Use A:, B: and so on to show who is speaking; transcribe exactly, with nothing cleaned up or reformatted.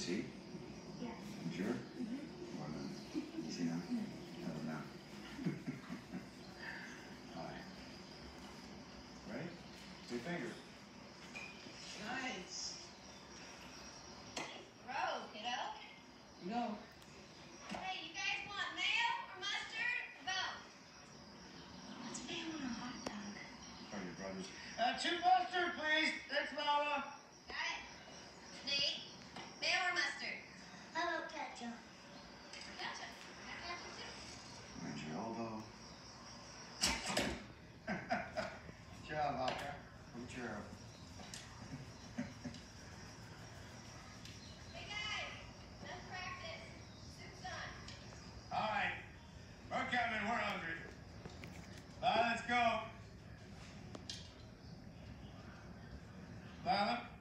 A: see?
B: Yeah.
A: You sure? Mm-hmm. Well, then, easy now? I don't know. All right. Ready? Two fingers.
C: Nice.
B: Row, kiddo.
C: No.
B: Hey, you guys want mayo or mustard or both? What's mayo on a hot dog?
A: Oh, your brothers.
C: Uh, two mustard, please. Thanks, Mama.
B: Got it. Nate, mayo or mustard? How about ketchup? Ketchup. I got ketchup too.
A: Mind your elbow.
C: Good job, Hawker.
A: Good job.
B: Hey guys, let's practice. Soup's done.
C: All right. We're coming. We're hungry. Bye, let's go. Lila?